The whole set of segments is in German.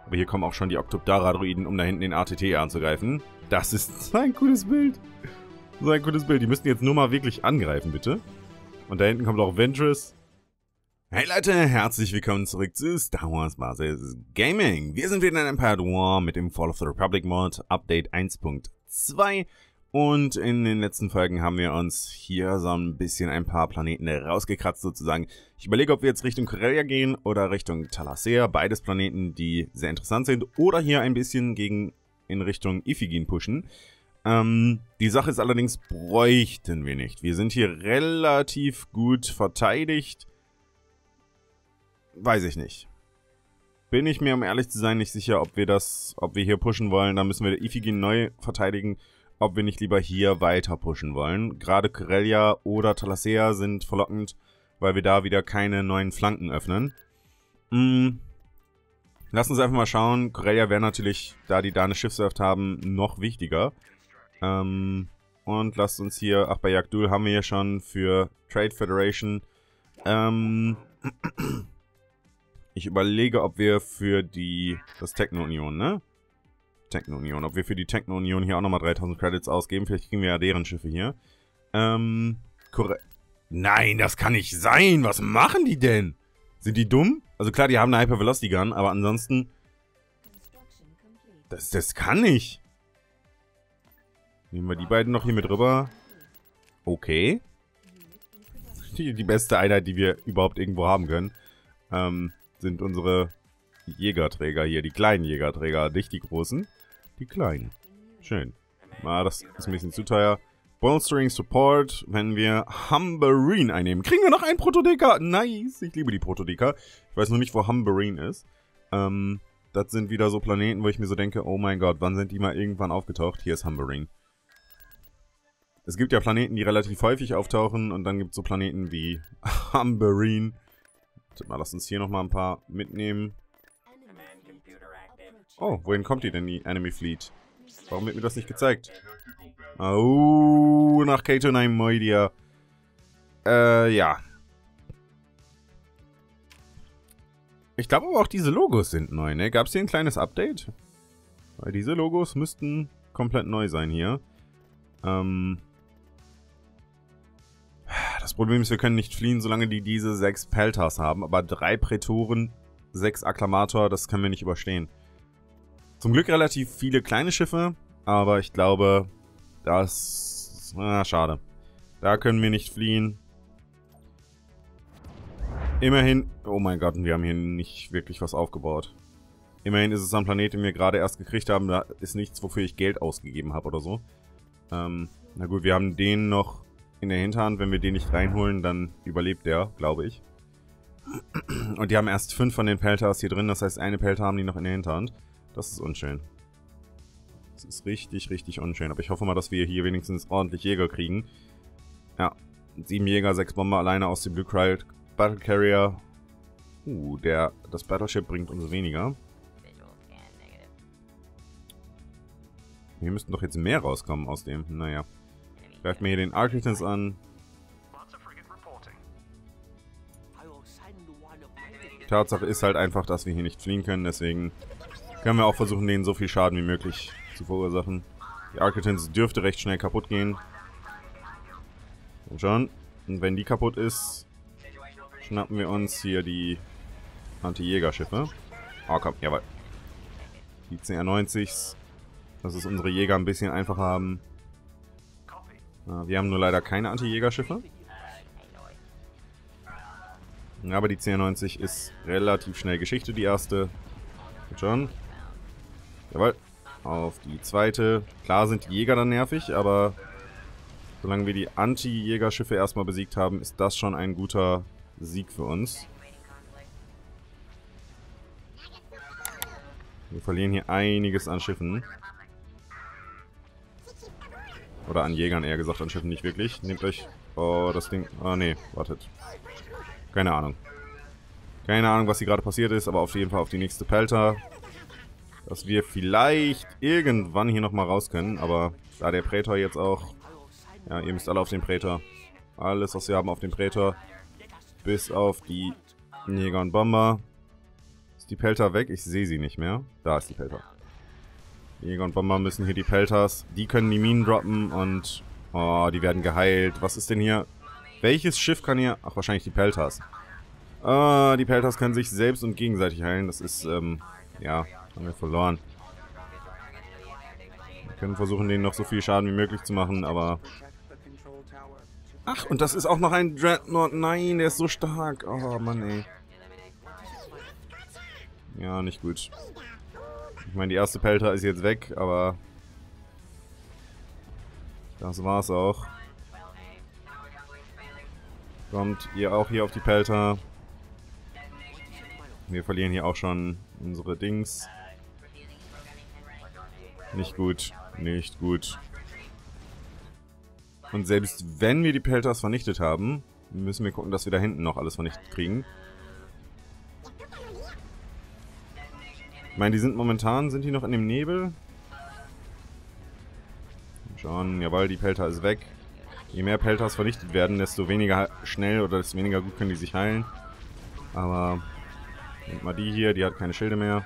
Aber hier kommen auch schon die Octoptara-Druiden, um da hinten den ATT anzugreifen. Das ist so ein cooles Bild. So ein cooles Bild. Die müssten jetzt nur mal wirklich angreifen, bitte. Und da hinten kommt auch Ventress. Hey Leute, herzlich willkommen zurück zu Star Wars Basis Gaming. Wir sind wieder in Empire at War mit dem Fall of the Republic Mod, Update 1.2. Und in den letzten Folgen haben wir uns hier so ein bisschen ein paar Planeten rausgekratzt sozusagen. Ich überlege, ob wir jetzt Richtung Corellia gehen oder Richtung Thalassea. Beides Planeten, die sehr interessant sind. Oder hier ein bisschen in Richtung Iphigin pushen. Die Sache ist allerdings, bräuchten wir nicht. Wir sind hier relativ gut verteidigt. Weiß ich nicht. Bin ich mir, um ehrlich zu sein, nicht sicher, ob wir hier pushen wollen. Da müssen wir Iphigin neu verteidigen. Ob wir nicht lieber hier weiter pushen wollen. Gerade Corellia oder Thalassea sind verlockend, weil wir da wieder keine neuen Flanken öffnen. Lass uns einfach mal schauen. Corellia wäre natürlich, da die da eine Schiffswerft haben, noch wichtiger. Und lasst uns hier, ach, bei Yak-Dul haben wir hier schon für Trade Federation. Ich überlege, ob wir für das Techno-Union, ne? Techno-Union. Ob wir für die Techno-Union hier auch nochmal 3000 Credits ausgeben. Vielleicht kriegen wir ja deren Schiffe hier. Nein, das kann nicht sein. Was machen die denn? Sind die dumm? Also klar, die haben eine Hyper-Velocity Gun, aber ansonsten... Das kann nicht. Nehmen wir die beiden noch hier mit rüber. Okay. Die beste Einheit, die wir überhaupt irgendwo haben können, sind unsere Jägerträger hier. Die kleinen Jägerträger, nicht die großen. Die kleinen. Schön. Das ist ein bisschen zu teuer. Bolstering Support, wenn wir Humberine einnehmen. Kriegen wir noch einen Protodeka? Nice, ich liebe die Protodeka. Ich weiß nur nicht, wo Humberine ist. Das sind wieder so Planeten, wo ich mir so denke, oh mein Gott, wann sind die mal irgendwann aufgetaucht? Hier ist Humberine. Es gibt ja Planeten, die relativ häufig auftauchen und dann gibt es so Planeten wie Humberine. Mal, lass uns hier nochmal ein paar mitnehmen. Oh, wohin kommt die denn, die Enemy Fleet? Warum wird mir das nicht gezeigt? Oh, nach K-9 Moidia. Ja. Ich glaube aber auch diese Logos sind neu, ne? Gab es hier ein kleines Update? Weil diese Logos müssten komplett neu sein hier. Das Problem ist, wir können nicht fliehen, solange die diese 6 Peltas haben. Aber 3 Prätoren, 6 Akklamator, das können wir nicht überstehen. Zum Glück relativ viele kleine Schiffe, aber ich glaube, das... schade. Da können wir nicht fliehen. Immerhin... Oh mein Gott, wir haben hier nicht wirklich was aufgebaut. Immerhin ist es ein Planet, den wir gerade erst gekriegt haben. Da ist nichts, wofür ich Geld ausgegeben habe oder so. Na gut, wir haben den noch in der Hinterhand. Wenn wir den nicht reinholen, dann überlebt der, glaube ich. Und die haben erst 5 von den Peltas hier drin. Das heißt, eine Pelta haben die noch in der Hinterhand. Das ist unschön. Das ist richtig, richtig unschön. Aber ich hoffe mal, dass wir hier wenigstens ordentlich Jäger kriegen. Ja, 7 Jäger, 6 Bomber alleine aus dem Blue Cry Battle Carrier. Das Battleship bringt uns weniger. Hier müssten doch jetzt mehr rauskommen aus dem. Naja. Greift mir hier den Architects an. Tatsache ist halt einfach, dass wir hier nicht fliehen können. Deswegen können wir auch versuchen, denen so viel Schaden wie möglich zu verursachen. Die Architects dürfte recht schnell kaputt gehen. Und schon. Und wenn die kaputt ist, schnappen wir uns hier die Anti-Jägerschiffe. Oh komm, jawohl. Die CR-90s. Dass es unsere Jäger ein bisschen einfacher haben. Wir haben nur leider keine Anti-Jägerschiffe. Aber die CR-90 ist relativ schnell Geschichte, die erste. Und schon. Jawohl. Auf die zweite. Klar sind die Jäger dann nervig, aber solange wir die Anti-Jägerschiffe erstmal besiegt haben, ist das schon ein guter Sieg für uns. Wir verlieren hier einiges an Schiffen. Oder an Jägern eher gesagt, an Schiffen nicht wirklich. Nehmt euch... Oh, das Ding... Oh, nee, wartet. Keine Ahnung. Keine Ahnung, was hier gerade passiert ist, aber auf jeden Fall auf die nächste Pelta. Dass wir vielleicht irgendwann hier nochmal raus können, aber da der Prätor jetzt auch... Ja, ihr müsst alle auf den Prätor. Alles, was wir haben, auf den Prätor. Bis auf die Jäger und Bomber. Ist die Pelta weg? Ich sehe sie nicht mehr. Da ist die Pelta. Jäger und Bomber müssen hier die Peltas. Die können die Minen droppen und... Oh, die werden geheilt. Was ist denn hier? Welches Schiff kann hier... Ach, wahrscheinlich die Peltas. Die Peltas können sich selbst und gegenseitig heilen. Das ist, ja, haben wir verloren. Wir können versuchen, denen noch so viel Schaden wie möglich zu machen, aber... Ach, und das ist auch noch ein Dreadnought. Nein, der ist so stark. Oh, Mann, ey. Ja, nicht gut. Ich meine, die erste Pelta ist jetzt weg, aber... Das war's auch. Kommt ihr auch hier auf die Pelta. Wir verlieren hier auch schon unsere Dings. Nicht gut. Nicht gut. Und selbst wenn wir die Peltas vernichtet haben, müssen wir gucken, dass wir da hinten noch alles vernichtet kriegen. Ich meine, die sind momentan, sind die noch in dem Nebel? Schauen, jawohl, die Pelta ist weg. Je mehr Peltas vernichtet werden, desto weniger schnell oder desto weniger gut können die sich heilen. Aber, nehmt mal die hier, die hat keine Schilde mehr.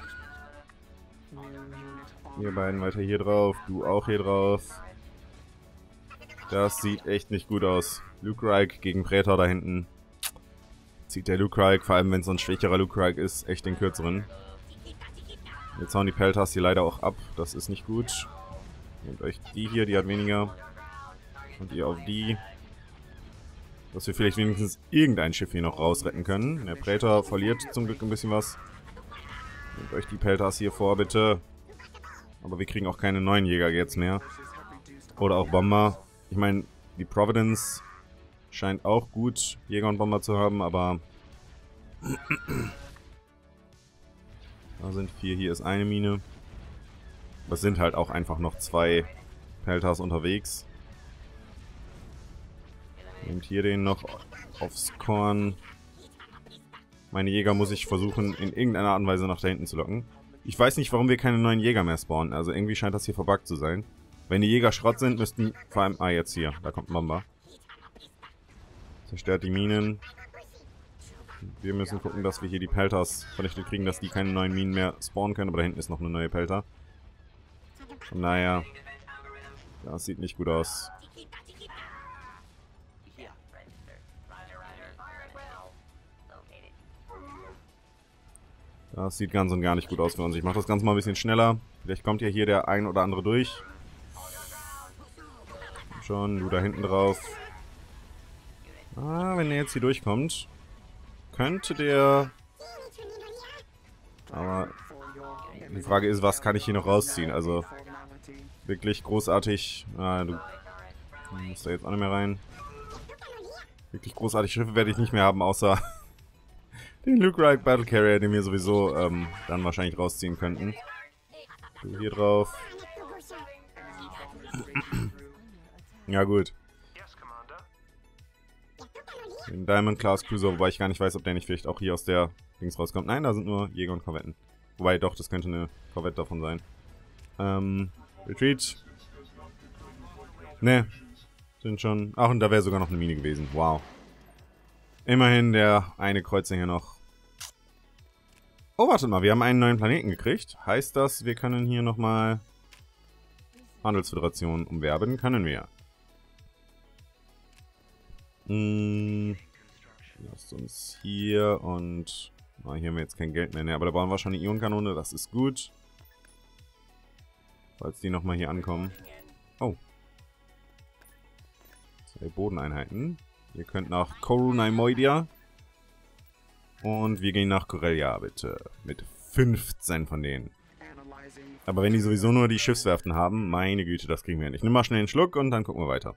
Ihr beiden weiter hier drauf, du auch hier drauf. Das sieht echt nicht gut aus. Lucrike gegen Praetor da hinten. Zieht der Lucrike, vor allem wenn es so ein schwächerer Lucrike ist, echt den kürzeren. Jetzt hauen die Peltas hier leider auch ab. Das ist nicht gut. Nehmt euch die hier, die hat weniger. Und ihr auf die. Dass wir vielleicht wenigstens irgendein Schiff hier noch rausretten können. Der Praetor verliert zum Glück ein bisschen was. Nehmt euch die Peltas hier vor, bitte. Aber wir kriegen auch keine neuen Jäger jetzt mehr. Oder auch Bomber. Ich meine, die Providence scheint auch gut Jäger und Bomber zu haben, aber... Da sind 4, hier ist eine Mine. Das sind halt auch einfach noch 2 Peltas unterwegs. Nehmt hier den noch aufs Korn. Meine Jäger muss ich versuchen, in irgendeiner Art und Weise nach da hinten zu locken. Ich weiß nicht, warum wir keine neuen Jäger mehr spawnen. Also irgendwie scheint das hier verbuggt zu sein. Wenn die Jäger Schrott sind, müssten... Vor allem... Ah, jetzt hier. Da kommt ein Bomber. Zerstört die Minen. Wir müssen gucken, dass wir hier die Peltas vernichtet kriegen, dass die keine neuen Minen mehr spawnen können. Aber da hinten ist noch eine neue Pelta. Von daher... Das sieht nicht gut aus. Das sieht ganz und gar nicht gut aus für uns. Ich mache das Ganze mal ein bisschen schneller. Vielleicht kommt ja hier der ein oder andere durch. Schon, du da hinten drauf. Ah, wenn der jetzt hier durchkommt, könnte der... Aber die Frage ist, was kann ich hier noch rausziehen? Also, wirklich großartig. Ah, du musst da jetzt auch nicht mehr rein. Wirklich großartige Schiffe werde ich nicht mehr haben, außer... den Lucrike Battle Carrier, den wir sowieso dann wahrscheinlich rausziehen könnten. Du hier drauf. Ja gut. Den Diamond Class Cruiser, wobei ich gar nicht weiß, ob der nicht vielleicht auch hier aus der Dings rauskommt. Nein, da sind nur Jäger und Korvetten. Wobei doch, das könnte eine Korvette davon sein. Retreat. Ne. Sind schon... Ach, und da wäre sogar noch eine Mine gewesen. Wow. Immerhin der eine Kreuzer hier noch. Oh, wartet mal, wir haben einen neuen Planeten gekriegt. Heißt das, wir können hier nochmal Handelsföderation umwerben? Können wir. Lasst uns hier und... Oh, hier haben wir jetzt kein Geld mehr, ne, aber da bauen wir schon eine Ionenkanone, das ist gut. Falls die nochmal hier ankommen. Oh. 2 Bodeneinheiten. Ihr könnt nach Corunaimoidia. Und wir gehen nach Corellia, bitte. Mit 15 von denen. Aber wenn die sowieso nur die Schiffswerften haben, meine Güte, das kriegen wir nicht. Nimm mal schnell einen Schluck und dann gucken wir weiter.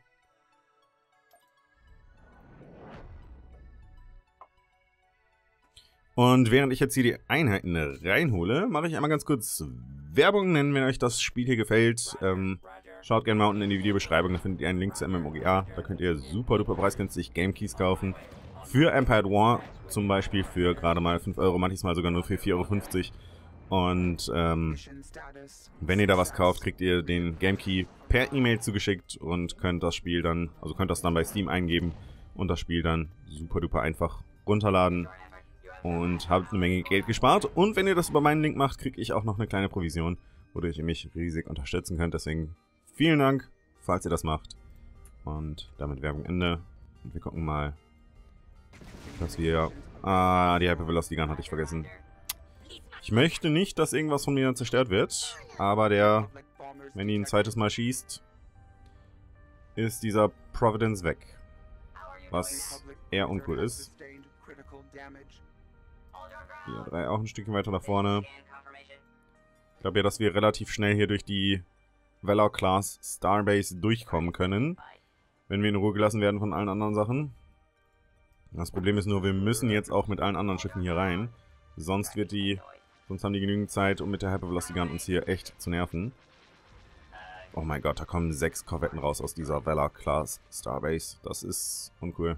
Und während ich jetzt hier die Einheiten reinhole, mache ich einmal ganz kurz Werbung. Wenn euch das Spiel hier gefällt, schaut gerne mal unten in die Videobeschreibung, da findet ihr einen Link zu MMOGA. Da könnt ihr super duper preisgünstig Game Keys kaufen. Für Empire at War zum Beispiel für gerade mal 5 Euro, manchmal sogar nur für 4,50 Euro. Und wenn ihr da was kauft, kriegt ihr den Game Key per E-Mail zugeschickt und könnt das Spiel dann, also könnt das dann bei Steam eingeben und das Spiel dann super duper einfach runterladen. Und habt eine Menge Geld gespart. Und wenn ihr das über meinen Link macht, kriege ich auch noch eine kleine Provision, wodurch ihr mich riesig unterstützen könnt. Deswegen vielen Dank, falls ihr das macht. Und damit Werbung Ende. Und wir gucken mal, dass wir... Ah, die Hyper Velocity Gun hatte ich vergessen. Ich möchte nicht, dass irgendwas von mir zerstört wird. Aber der, wenn ihn ein zweites Mal schießt, ist dieser Providence weg. Was eher uncool ist. Hier, 3 auch ein Stückchen weiter nach vorne. Ich glaube ja, dass wir relativ schnell hier durch die Valor Class Starbase durchkommen können. Wenn wir in Ruhe gelassen werden von allen anderen Sachen. Das Problem ist nur, wir müssen jetzt auch mit allen anderen Schiffen hier rein. Sonst haben die genügend Zeit, um mit der Hyper Velocity Gun uns hier echt zu nerven. Oh mein Gott, da kommen 6 Korvetten raus aus dieser Valor Class Starbase. Das ist uncool.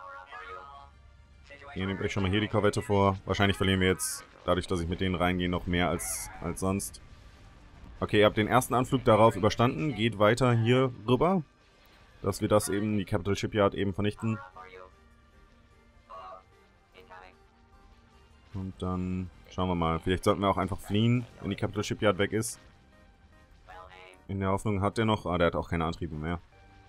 Ihr nehmt euch schon mal hier die Korvette vor. Wahrscheinlich verlieren wir jetzt, dadurch, dass ich mit denen reingehe, noch mehr als sonst. Okay, ihr habt den ersten Anflug darauf überstanden. Geht weiter hier rüber. Dass wir das eben, die Capital Shipyard eben vernichten. Und dann schauen wir mal. Vielleicht sollten wir auch einfach fliehen, wenn die Capital Shipyard weg ist. In der Hoffnung hat der noch... Ah, der hat auch keine Antriebe mehr.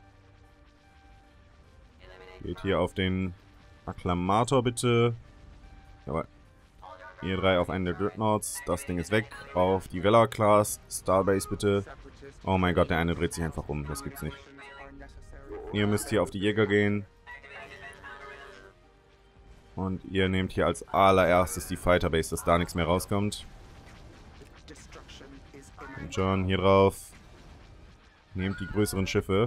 Geht hier auf den Akklamator bitte. Jawohl. Ihr 3 auf einen der Dreadnoughts. Das Ding ist weg. Auf die Valor Class Starbase bitte. Oh mein Gott, der eine dreht sich einfach um. Das gibt's nicht. Ihr müsst hier auf die Jäger gehen. Und ihr nehmt hier als allererstes die Fighter Base, dass da nichts mehr rauskommt. Und schon hier drauf. Nehmt die größeren Schiffe.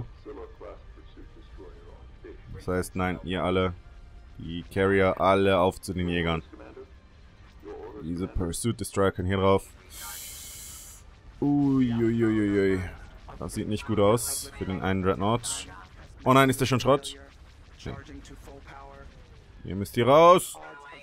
Das heißt, nein, ihr alle. Die Carrier alle auf zu den Jägern. Diese Pursuit Destroyer können hier drauf. Uiuiuiui. Das sieht nicht gut aus für den einen Dreadnought. Oh nein, ist der schon Schrott? Okay. Ihr müsst hier raus.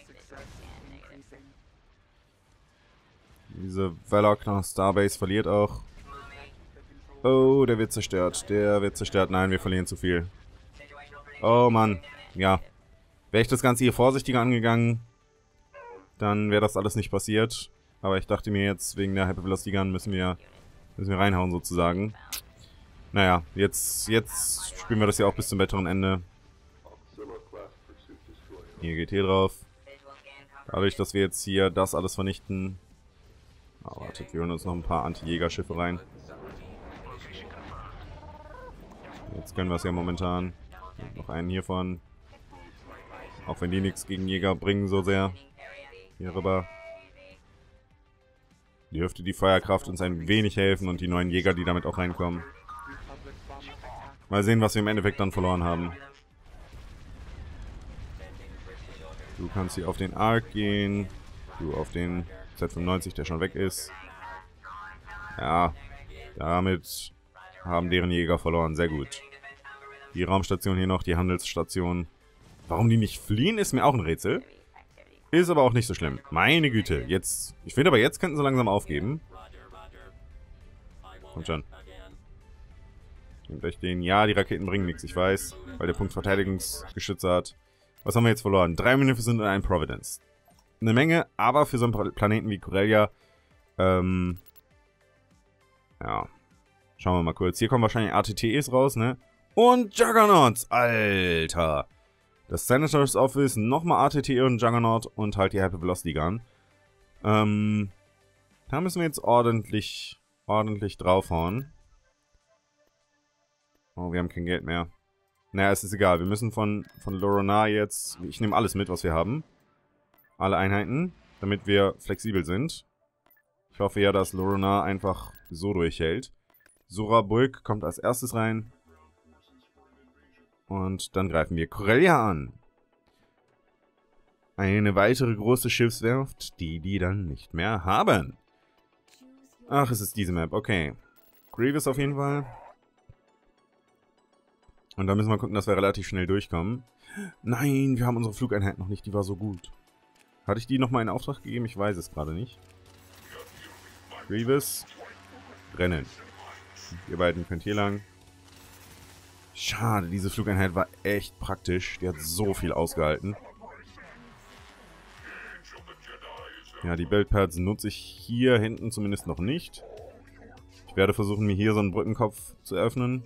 Diese Valor Class Starbase verliert auch. Oh, der wird zerstört. Der wird zerstört. Nein, wir verlieren zu viel. Oh Mann. Ja. Wäre ich das Ganze hier vorsichtiger angegangen, dann wäre das alles nicht passiert. Aber ich dachte mir jetzt, wegen der Hyper Velocity Gun müssen wir reinhauen sozusagen. Naja, jetzt spielen wir das ja auch bis zum weiteren Ende. Hier geht hier drauf. Dadurch, dass wir jetzt hier das alles vernichten. Oh, wartet, wir holen uns noch ein paar Anti-Jäger-Schiffe rein. Jetzt können wir es ja momentan. Noch einen hiervon. Auch wenn die nichts gegen Jäger bringen so sehr. Hier rüber. Dürfte die Feuerkraft uns ein wenig helfen und die neuen Jäger, die damit auch reinkommen. Mal sehen, was wir im Endeffekt dann verloren haben. Du kannst hier auf den Ark gehen. Du auf den Z95, der schon weg ist. Ja, damit haben deren Jäger verloren. Sehr gut. Die Raumstation hier noch, die Handelsstation. Warum die nicht fliehen, ist mir auch ein Rätsel. Ist aber auch nicht so schlimm. Meine Güte, jetzt... Ich finde aber, jetzt könnten sie langsam aufgeben. Kommt schon. Nehmt euch den... Ja, die Raketen bringen nichts, ich weiß. Weil der Punkt Verteidigungsgeschütze hat. Was haben wir jetzt verloren? 3 Munificent und ein Providence. Eine Menge, aber für so einen Planeten wie Corellia... Ja. Schauen wir mal kurz. Hier kommen wahrscheinlich ATTEs raus, ne? Und Juggernauts! Alter! Das Senator's Office, nochmal ATTE und Juggernaut und halt die Hyper Velocity Gun. Da müssen wir jetzt ordentlich draufhauen. Oh, wir haben kein Geld mehr. Naja, es ist egal. Wir müssen von Loronar jetzt... Ich nehme alles mit, was wir haben. Alle Einheiten, damit wir flexibel sind. Ich hoffe ja, dass Loronar einfach so durchhält. Sora Bulk kommt als erstes rein. Und dann greifen wir Corellia an. Eine weitere große Schiffswerft, die dann nicht mehr haben. Ach, es ist diese Map. Okay. Grievous auf jeden Fall. Und da müssen wir gucken, dass wir relativ schnell durchkommen. Nein, wir haben unsere Flugeinheit noch nicht. Die war so gut. Hatte ich die nochmal in Auftrag gegeben? Ich weiß es gerade nicht. Grievous. Rennen. Ihr beiden könnt hier lang. Schade, diese Flugeinheit war echt praktisch. Die hat so viel ausgehalten. Ja, die Build-Pads nutze ich hier hinten zumindest noch nicht. Ich werde versuchen, mir hier so einen Brückenkopf zu öffnen.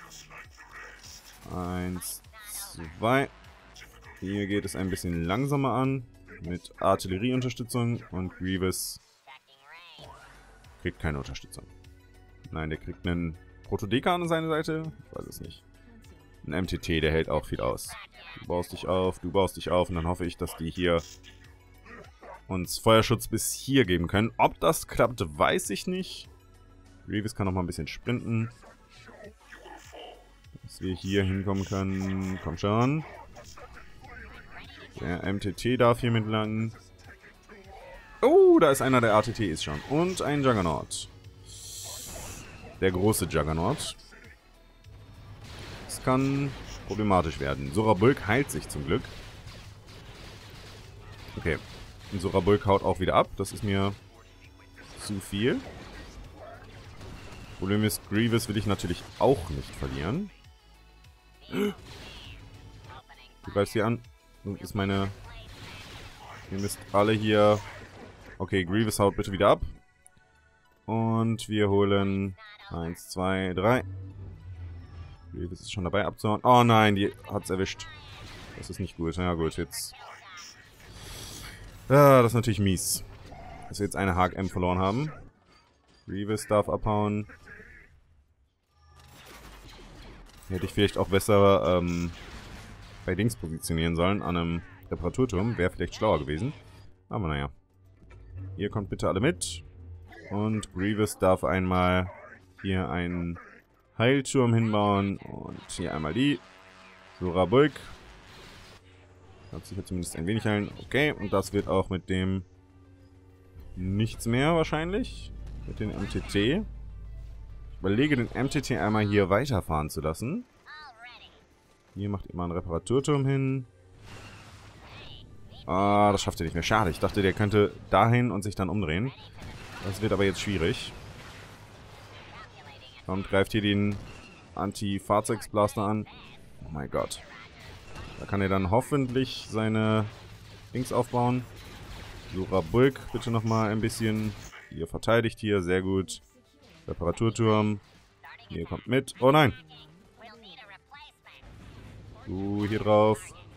1, 2. Hier geht es ein bisschen langsamer an. Mit Artillerieunterstützung. Und Grievous kriegt keine Unterstützung. Nein, der kriegt einen Protodeka an seine Seite. Ich weiß es nicht. Ein MTT, der hält auch viel aus. Du baust dich auf, du baust dich auf. Und dann hoffe ich, dass die hier uns Feuerschutz bis hier geben können. Ob das klappt, weiß ich nicht. Grievous kann noch mal ein bisschen sprinten. Dass wir hier hinkommen können. Komm schon. Der MTT darf hier mit lang. Oh, da ist einer der ATTs schon. Und ein Juggernaut. Der große Juggernaut. Das kann problematisch werden. Sorabulk heilt sich zum Glück. Okay. Und Sorabulk haut auch wieder ab. Das ist mir zu viel. Problem ist, Grievous will ich natürlich auch nicht verlieren. Du greifst hier an. Das ist meine... Ihr müsst alle hier... Okay, Grievous haut bitte wieder ab. Und wir holen... 1, 2, 3. Grievous ist schon dabei abzuhauen. Oh nein, die hat's erwischt. Das ist nicht gut. Ja gut, jetzt... Ja, das ist natürlich mies. Dass wir jetzt eine HM verloren haben. Grievous darf abhauen. Hätte ich vielleicht auch besser bei Dings positionieren sollen. An einem Reparaturturm. Wäre vielleicht schlauer gewesen. Aber naja. Ihr kommt bitte alle mit. Und Grievous darf einmal hier einen Heilturm hinbauen. Und hier einmal die. Sorabulk. Hat sich ja zumindest ein wenig heilen. Okay, und das wird auch mit dem nichts mehr wahrscheinlich. Mit dem MTT. Ich überlege, den MTT einmal hier weiterfahren zu lassen. Hier macht immer einen Reparaturturm hin. Ah, das schafft er nicht mehr. Schade, ich dachte, der könnte dahin und sich dann umdrehen. Das wird aber jetzt schwierig. Und greift hier den Anti-Fahrzeugsblaster an. Oh mein Gott. Da kann er dann hoffentlich seine Dings aufbauen. Sorabulk, bitte nochmal ein bisschen. Ihr verteidigt hier, sehr gut. Reparaturturm. Ihr kommt mit. Oh nein! Du hier drauf.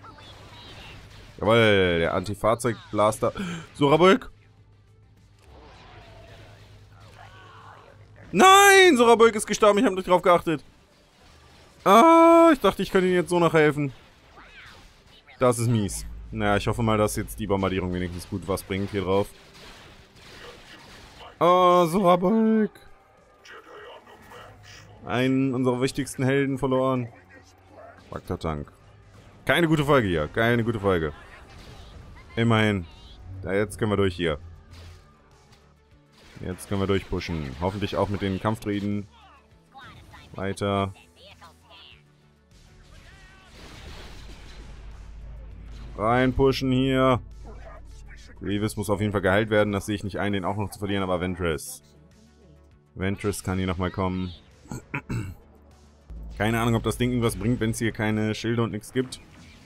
Jawohl, der Anti-Fahrzeugblaster. Sorabulk! Nein! Sorabulk ist gestorben, ich habe nicht drauf geachtet. Ah, ich dachte, ich könnte ihm jetzt so noch helfen. Das ist mies. Naja, ich hoffe mal, dass jetzt die Bombardierung wenigstens gut was bringt hier drauf. Oh, Sorabulk. Einen unserer wichtigsten Helden verloren. Faktor-Tank. Keine gute Folge hier. Keine gute Folge. Immerhin. Ja, jetzt können wir durch hier. Jetzt können wir durchpushen. Hoffentlich auch mit den Kampfdruiden. Weiter. Reinpushen hier. Grievous muss auf jeden Fall geheilt werden. Das sehe ich nicht ein, den auch noch zu verlieren. Aber Ventress. Ventress kann hier nochmal kommen. Keine Ahnung, ob das Ding irgendwas bringt, wenn es hier keine Schilde und nichts gibt.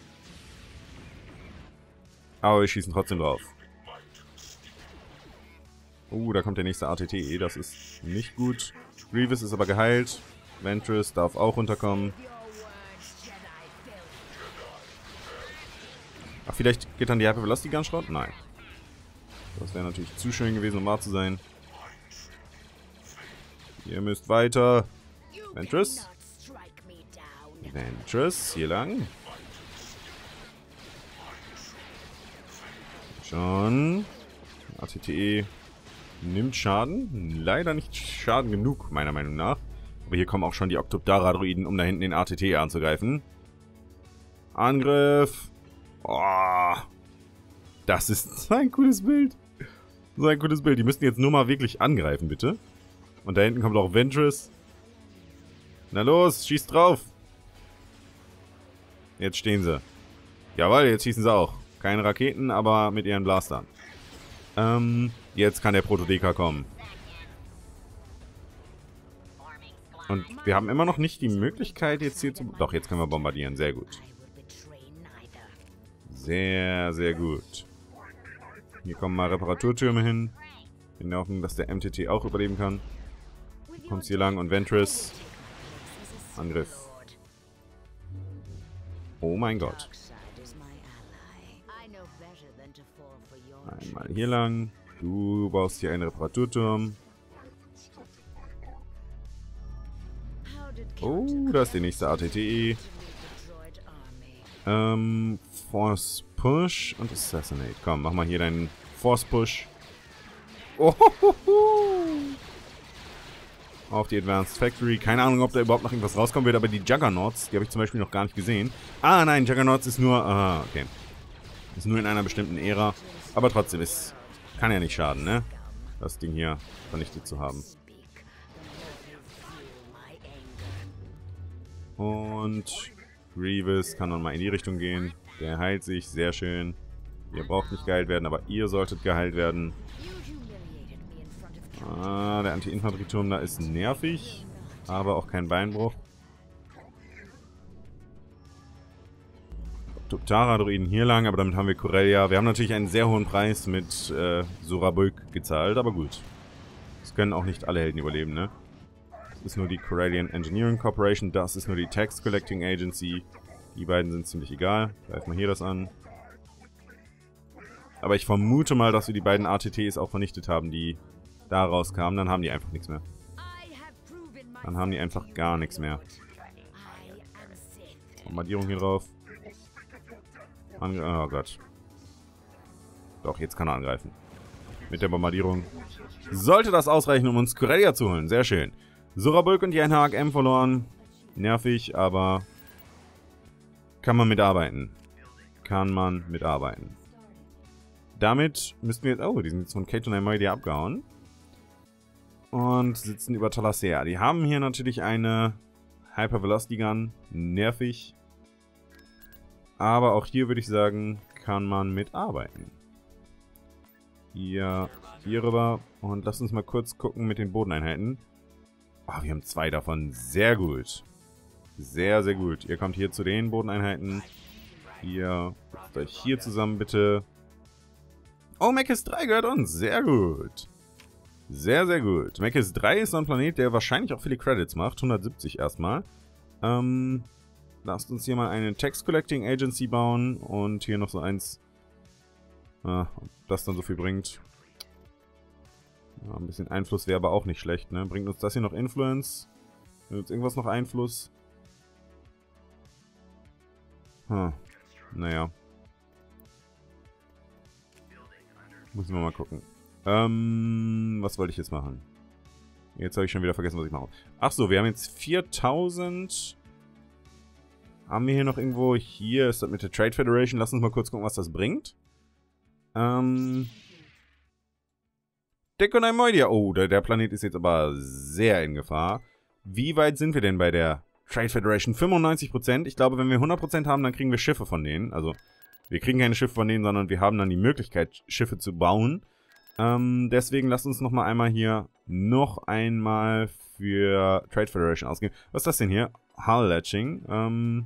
Aber wir schießen trotzdem drauf. Da kommt der nächste ATT. Das ist nicht gut. Grievous ist aber geheilt. Ventress darf auch runterkommen. Ach, vielleicht geht dann die Hyper Velocity Gun Schrott? Nein. Das wäre natürlich zu schön gewesen, um wahr zu sein. Ihr müsst weiter. Ventress. Ventress, hier lang. Schon. ATTE nimmt Schaden. Leider nicht Schaden genug, meiner Meinung nach. Aber hier kommen auch schon die Octoptara-Druiden, um da hinten den ATTE anzugreifen. Angriff. Oh, das ist so ein cooles Bild. So ein cooles Bild. Die müssten jetzt nur mal wirklich angreifen, bitte. Und da hinten kommt auch Ventress. Na los, schießt drauf. Jetzt stehen sie. Jawohl, jetzt schießen sie auch. Keine Raketen, aber mit ihren Blastern. Jetzt kann der Protodeka kommen. Und wir haben immer noch nicht die Möglichkeit, jetzt hier zu... Doch, jetzt können wir bombardieren. Sehr gut. Sehr, sehr gut. Hier kommen mal Reparaturtürme hin. In der Hoffnung, dass der MTT auch überleben kann. Du kommst hier lang und Ventress. Angriff. Oh mein Gott. Einmal hier lang. Du baust hier einen Reparaturturm. Oh, da ist die nächste ATTE. Force Push und Assassinate. Komm, mach mal hier deinen Force Push. Auf die Advanced Factory. Keine Ahnung, ob da überhaupt noch irgendwas rauskommen wird, aber die Juggernauts, die habe ich zum Beispiel noch gar nicht gesehen. Ah, nein, Juggernauts ist nur... Ah, okay. Ist nur in einer bestimmten Ära. Aber trotzdem, es kann ja nicht schaden, ne? Das Ding hier vernichtet zu haben. Und Grievous kann nochmal in die Richtung gehen. Der heilt sich, sehr schön. Ihr braucht nicht geheilt werden, aber ihr solltet geheilt werden. Ah, der Anti-Infanterieturm da ist nervig, aber auch kein Beinbruch. Tara-Druiden hier lang, aber damit haben wir Corellia. Wir haben natürlich einen sehr hohen Preis mit Surabulk gezahlt, aber gut. Das können auch nicht alle Helden überleben, ne? Das ist nur die Corellian Engineering Corporation, das ist nur die Tax Collecting Agency. Die beiden sind ziemlich egal. Greifen wir hier das an. Aber ich vermute mal, dass wir die beiden ATTs auch vernichtet haben, die da rauskamen. Dann haben die einfach nichts mehr. Dann haben die einfach gar nichts mehr. Bombardierung hier drauf. Oh Gott. Doch, jetzt kann er angreifen. Mit der Bombardierung sollte das ausreichen, um uns Corellia zu holen. Sehr schön. Surabulk und die NHM verloren. Nervig, aber kann man mitarbeiten. Kann man mitarbeiten. Damit müssten wir jetzt... Oh, die sind jetzt von Kate und Amoidia abgehauen. Und sitzen über Thalassea. Die haben hier natürlich eine Hyper Velocity Gun. Nervig. Aber auch hier würde ich sagen, kann man mitarbeiten. Hier rüber. Und lasst uns mal kurz gucken mit den Bodeneinheiten. Oh, wir haben 2 davon. Sehr gut. Sehr, sehr gut. Ihr kommt hier zu den Bodeneinheiten. Ihr setzt euch hier zusammen, bitte. Oh, Mechis 3 gehört uns. Sehr gut. Sehr, sehr gut. Mechis 3 ist so ein Planet, der wahrscheinlich auch viele Credits macht. 170 erstmal. Lasst uns hier mal eine Tax Collecting Agency bauen. Und hier noch so eins. Ob das dann so viel bringt. Ja, ein bisschen Einfluss wäre aber auch nicht schlecht, ne? Bringt uns das hier noch Influence? Bringt uns irgendwas noch Einfluss? Naja. Müssen wir mal gucken. Was wollte ich jetzt machen? Jetzt habe ich schon wieder vergessen, was ich mache. Achso, wir haben jetzt 4000. Haben wir hier noch irgendwo? Hier ist das mit der Trade Federation. Lass uns mal kurz gucken, was das bringt. Dekon Amoidia. Oh, der Planet ist jetzt aber sehr in Gefahr. Wie weit sind wir denn bei der Trade Federation? 95%. Ich glaube, wenn wir 100% haben, dann kriegen wir Schiffe von denen. Also, wir kriegen keine Schiffe von denen, sondern wir haben dann die Möglichkeit, Schiffe zu bauen. Deswegen lasst uns noch einmal für Trade Federation ausgeben. Was ist das denn hier? Hull Latching.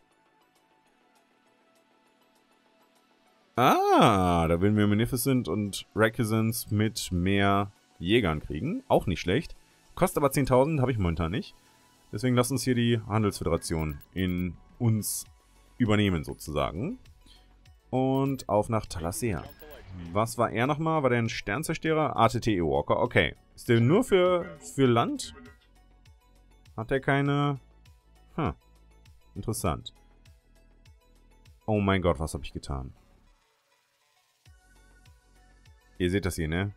Da will wir Munificent und Requisance mit mehr Jägern kriegen. Auch nicht schlecht. Kostet aber 10.000, habe ich momentan nicht. Deswegen lasst uns hier die Handelsföderation in uns übernehmen, sozusagen. Und auf nach Thalassea. Was war er nochmal? War der ein Sternzerstörer? ATTE Walker, okay. Ist der nur für Land? Hat der keine... Interessant. Oh mein Gott, was habe ich getan? Ihr seht das hier, ne?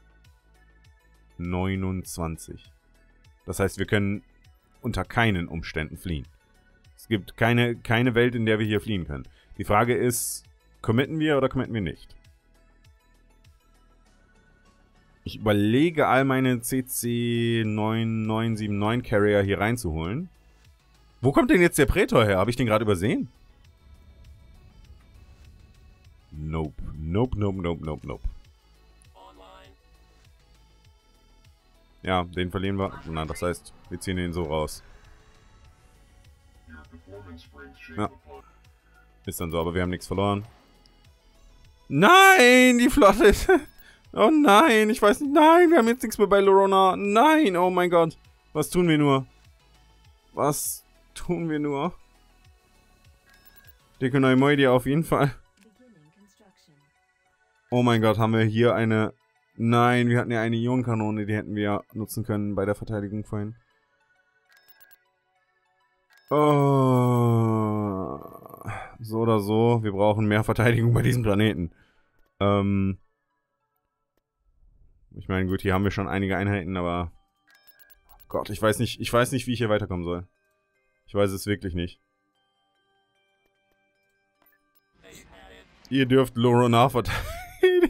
29. Das heißt, wir können unter keinen Umständen fliehen. Es gibt keine Welt, in der wir hier fliehen können. Die Frage ist, committen wir oder committen wir nicht? Ich überlege, all meine CC9979 Carrier hier reinzuholen. Wo kommt denn jetzt der Prätor her? Habe ich den gerade übersehen? Nope. Nope. Ja, den verlieren wir. Na, das heißt, wir ziehen den so raus. Ja. Ist dann so, aber wir haben nichts verloren. Nein, die Flotte. Oh nein, ich weiß nicht. Nein, wir haben jetzt nichts mehr bei Lorona. Nein, oh mein Gott. Was tun wir nur? Was tun wir nur? Dicke Neumoidia auf jeden Fall. Oh mein Gott, haben wir hier eine... Nein, wir hatten ja eine Ionenkanone, die hätten wir nutzen können bei der Verteidigung vorhin. Oh. So oder so, wir brauchen mehr Verteidigung bei diesem Planeten. Ich meine, gut, hier haben wir schon einige Einheiten, aber... Gott, ich weiß nicht, wie ich hier weiterkommen soll. Ich weiß es wirklich nicht. Ihr dürft Lorona verteidigen.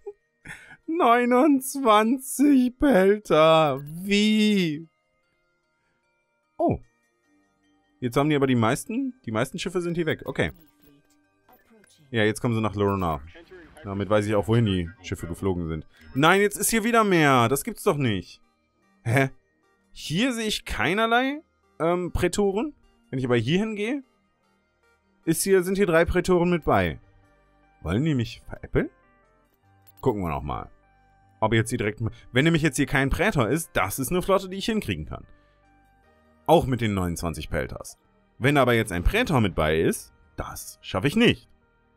29 Pelter. Wie? Oh. Jetzt haben die aber die meisten Schiffe sind hier weg. Okay. Ja, jetzt kommen sie nach Lorona. Damit weiß ich auch, wohin die Schiffe geflogen sind. Nein, jetzt ist hier wieder mehr. Das gibt's doch nicht. Hä? Hier sehe ich keinerlei Prätoren. Wenn ich aber hier hingehe, sind hier 3 Prätoren mit bei. Wollen die mich veräppeln? Gucken wir noch mal. Ob jetzt hier direkt... Wenn nämlich jetzt hier kein Prätor ist, das ist eine Flotte, die ich hinkriegen kann. Auch mit den 29 Pelters. Wenn aber jetzt ein Prätor mit bei ist, das schaffe ich nicht.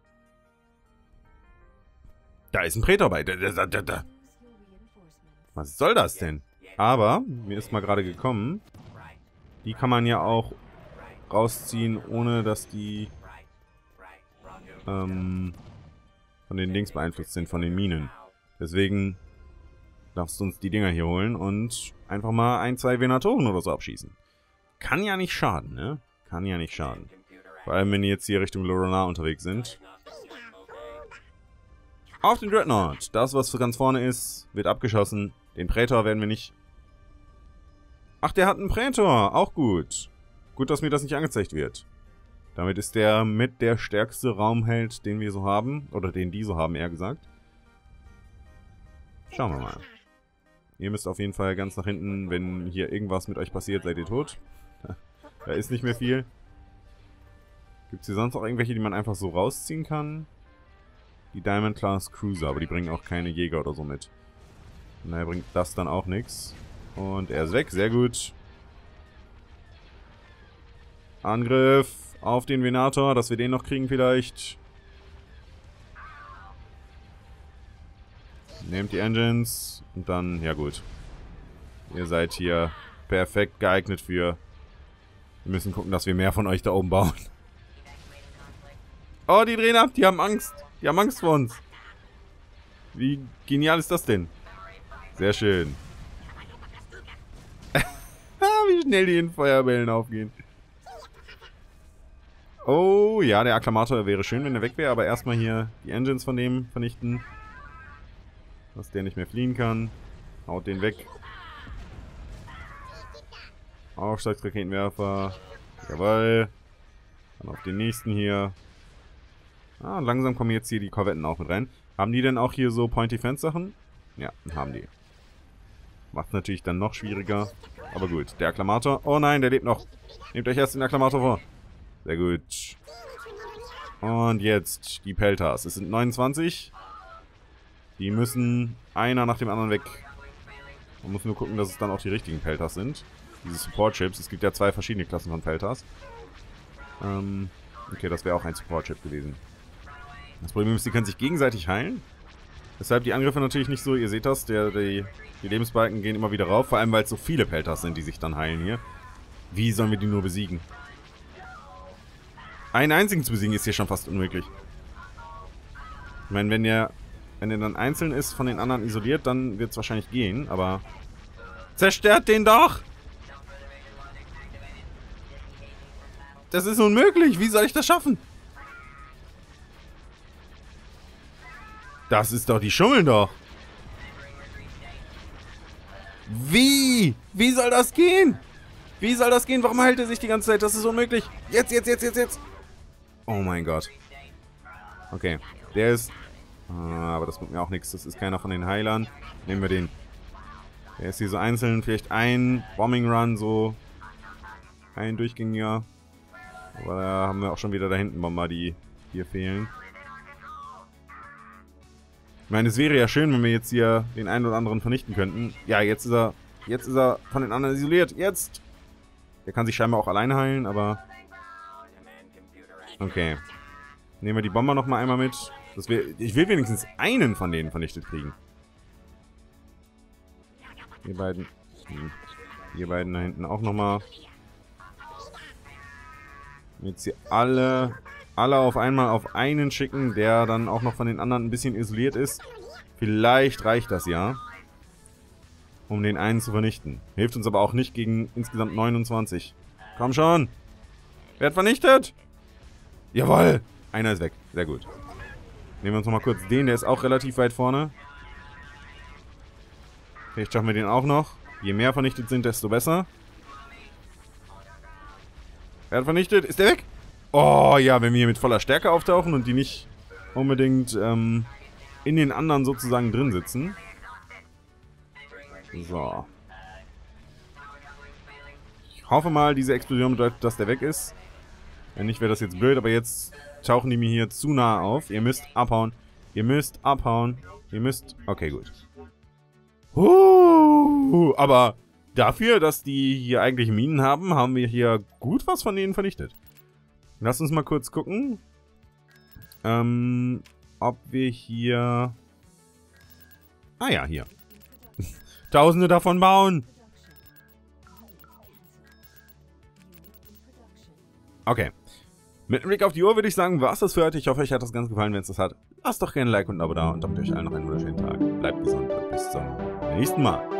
Da ist ein Prätor bei. Was soll das denn? Aber, mir ist mal gerade gekommen, die kann man ja auch rausziehen, ohne dass die von den Dings beeinflusst sind, von den Minen. Deswegen darfst du uns die Dinger hier holen und einfach mal 1, 2 Venatoren oder so abschießen. Kann ja nicht schaden, ne? Kann ja nicht schaden. Vor allem, wenn die jetzt hier Richtung Lorona unterwegs sind. Auf den Dreadnought. Das, was ganz vorne ist, wird abgeschossen. Den Prätor werden wir nicht... Ach, der hat einen Prätor. Auch gut. Gut, dass mir das nicht angezeigt wird. Damit ist der mit der stärkste Raumheld, den wir so haben. Oder den die so haben, eher gesagt. Schauen wir mal. Ihr müsst auf jeden Fall ganz nach hinten. Wenn hier irgendwas mit euch passiert, seid ihr tot. Da ist nicht mehr viel. Gibt es hier sonst auch irgendwelche, die man einfach so rausziehen kann? Die Diamond Class Cruiser, aber die bringen auch keine Jäger oder so mit. Und daher bringt das dann auch nichts. Und er ist weg, sehr gut. Angriff auf den Venator, dass wir den noch kriegen vielleicht. Nehmt die Engines und dann, ja gut. Ihr seid hier perfekt geeignet für... Wir müssen gucken, dass wir mehr von euch da oben bauen. Oh, die drehen ab, die haben Angst. Die haben Angst vor uns. Wie genial ist das denn? Sehr schön. Wie schnell die in Feuerbällen aufgehen. Oh, ja, der Akklamator wäre schön, wenn er weg wäre, aber erstmal hier die Engines von dem vernichten. Dass der nicht mehr fliehen kann. Haut den weg. Aufschlagsraketenwerfer. Jawohl. Dann auf den nächsten hier. Ah, langsam kommen jetzt hier die Korvetten auch mit rein. Haben die denn auch hier so Point-Defense-Sachen? Ja, haben die. Macht natürlich dann noch schwieriger. Aber gut, der Akklamator. Oh nein, der lebt noch. Nehmt euch erst den Akklamator vor. Sehr gut. Und jetzt die Pelters. Es sind 29. Die müssen einer nach dem anderen weg. Man muss nur gucken, dass es dann auch die richtigen Pelters sind. Diese Support-Chips. Es gibt ja 2 verschiedene Klassen von Pelters. Okay, das wäre auch ein Support-Chip gewesen. Das Problem ist, die können sich gegenseitig heilen. Deshalb die Angriffe natürlich nicht so. Ihr seht das, die Lebensbalken gehen immer wieder rauf. Vor allem, weil es so viele Pelters sind, die sich dann heilen hier. Wie sollen wir die nur besiegen? Einen einzigen zu besiegen ist hier schon fast unmöglich. Ich meine, wenn der dann einzeln ist, von den anderen isoliert, dann wird es wahrscheinlich gehen, aber... Zerstört den doch! Das ist unmöglich! Wie soll ich das schaffen? Das ist doch... Die schummeln doch! Wie? Wie soll das gehen? Wie soll das gehen? Warum hält er sich die ganze Zeit? Das ist unmöglich! Jetzt! Oh mein Gott. Okay, der ist... aber das bringt mir auch nichts. Das ist keiner von den Heilern. Nehmen wir den. Der ist hier so einzeln. Vielleicht ein Bombing Run, so. Ein durchgängiger. Aber da haben wir auch schon wieder da hinten Bomber, die hier fehlen. Ich meine, es wäre ja schön, wenn wir jetzt hier den einen oder anderen vernichten könnten. Ja, jetzt ist er von den anderen isoliert. Jetzt! Der kann sich scheinbar auch alleine heilen, aber... Okay. Nehmen wir die Bomber nochmal einmal mit. Ich will wenigstens einen von denen vernichtet kriegen. Die beiden da hinten auch nochmal. Jetzt hier alle auf einmal auf einen schicken, der dann auch noch von den anderen ein bisschen isoliert ist. Vielleicht reicht das ja, um den einen zu vernichten. Hilft uns aber auch nicht gegen insgesamt 29. Komm schon! Wer hat vernichtet? Jawohl! Einer ist weg. Sehr gut. Nehmen wir uns nochmal kurz den, der ist auch relativ weit vorne. Vielleicht schaffen wir den auch noch. Je mehr vernichtet sind, desto besser. Wer hat vernichtet? Ist der weg? Oh ja, wenn wir hier mit voller Stärke auftauchen und die nicht unbedingt in den anderen sozusagen drin sitzen. So. Ich hoffe mal, diese Explosion bedeutet, dass der weg ist. Wenn nicht, wäre das jetzt blöd, aber jetzt tauchen die mir hier zu nah auf. Ihr müsst abhauen. Ihr müsst abhauen. Ihr müsst... Okay, gut. Aber dafür, dass die hier eigentlich Minen haben, haben wir hier gut was von denen vernichtet. Lass uns mal kurz gucken. Ob wir hier... Ah ja, hier. Tausende davon bauen. Okay. Mit einem Blick auf die Uhr würde ich sagen, war es das für heute. Ich hoffe, euch hat das Ganze gefallen. Wenn es das hat, lasst doch gerne ein Like und ein Abo da. Und damit euch allen noch einen wunderschönen Tag. Bleibt gesund und bis zum nächsten Mal.